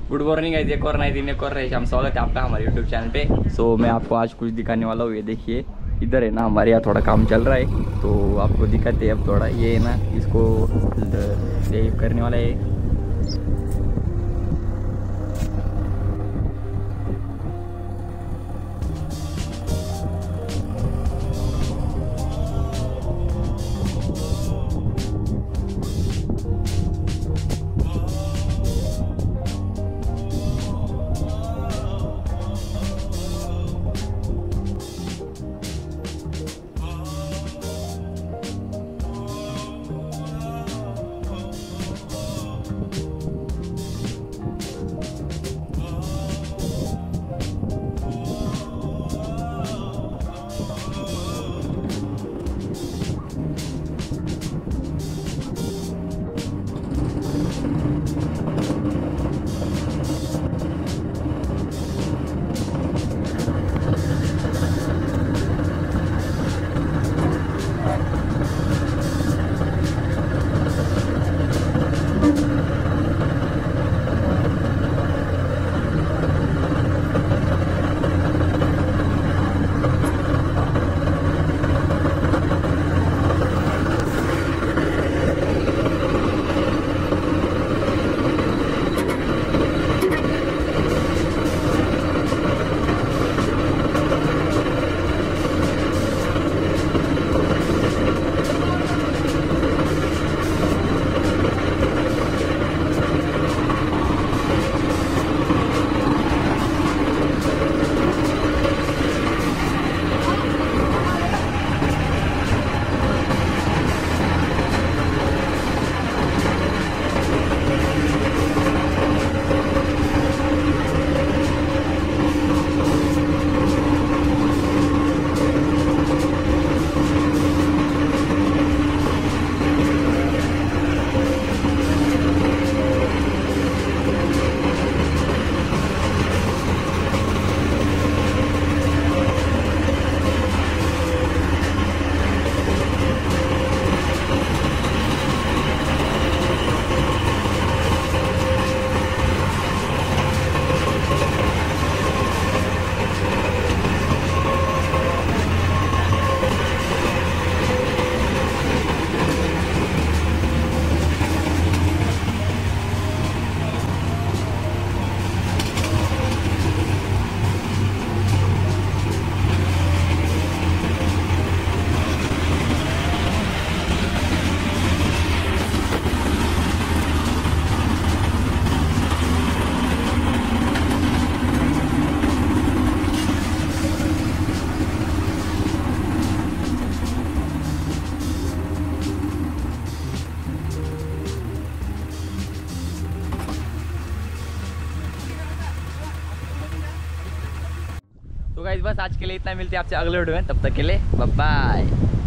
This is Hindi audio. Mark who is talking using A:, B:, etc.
A: गुड मॉर्निंग गाइस, एक और नए दिन एक और शाम, स्वागत है आपका हमारे यूट्यूब चैनल पे। सो मैं आपको आज कुछ दिखाने वाला हूँ। ये देखिए इधर है ना, हमारे यहाँ थोड़ा काम चल रहा है तो आपको दिखाते हैं। अब थोड़ा ये है ना, इसको ये करने वाला है। तो गाइस बस आज के लिए इतना, मिलते हैं आपसे अगले वीडियो में, तब तक के लिए बाय बाय।